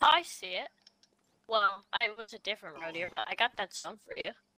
I see it. Well, it was a different road here, but I got that song for you.